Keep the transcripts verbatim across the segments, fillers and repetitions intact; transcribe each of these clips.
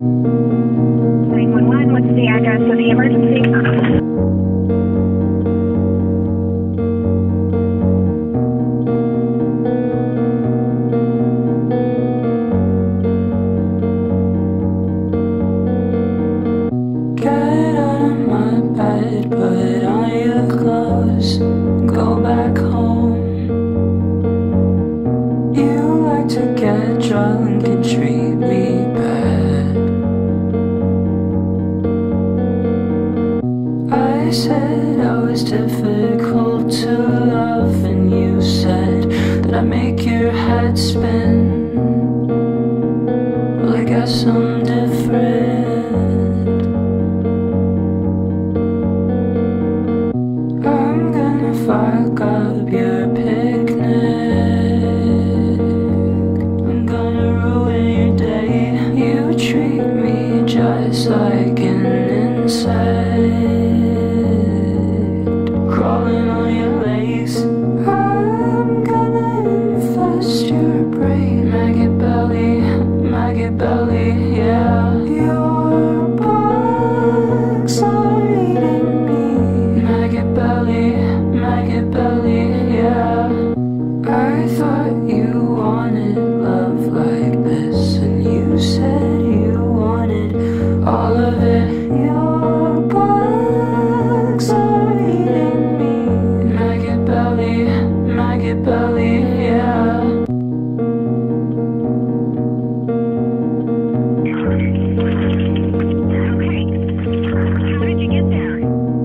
nine one one, what's the address of the emergency? Get out of my bed, put on your clothes, go back home. You like to get drunk and treat me bad. I said I was difficult to love, and you said that I make your head spin. Well, I guess I'm different. I'm gonna fuck up your picnic. I'm gonna ruin your day. You treat me just like an insect, crawling on your legs. I'm gonna infest your brain. Maggot belly, maggot belly, yeah. Your bugs are eating me. Maggot belly, maggot belly, yeah. I thought you wanted love like this, and you said you wanted all of it. Your bugs are eating me. Maggot belly, maggot belly, yeah. Okay. How did you get there?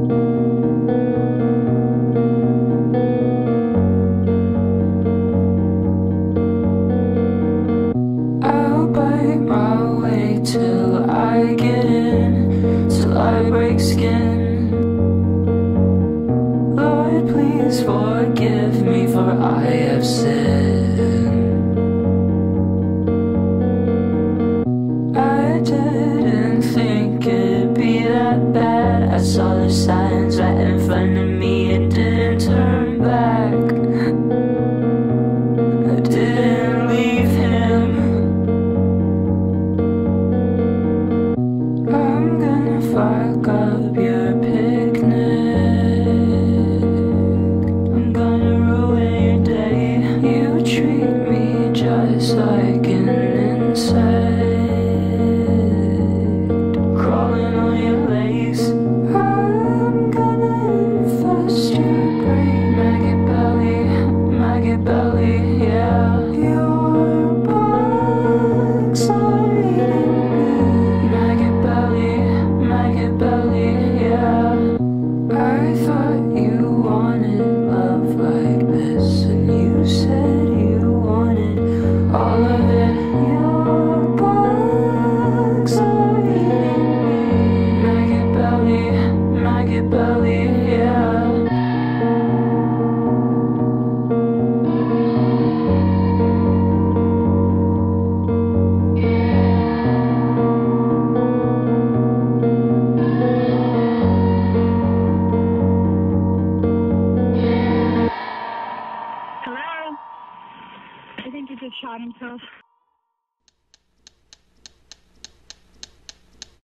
I'll bite my way till I get in, till I break skin. Lord, please forgive me, for I have sinned. I didn't think it'd be that bad. I saw the signs right in front of me and didn't turn back. I didn't leave him. I'm gonna fuck up your picnic. I'm gonna ruin your day. You treat me just like an insect, crawling on your legs. I'm gonna infest your brain. Maggot belly, maggot belly, yeah. Your bugs are eating me. Maggot belly, maggot belly, yeah. I thought you wanted love like this, and you said you wanted all of it. Your bugs are eating me. Maggot belly, maggot belly, yeah. Hello? I think he just shot himself.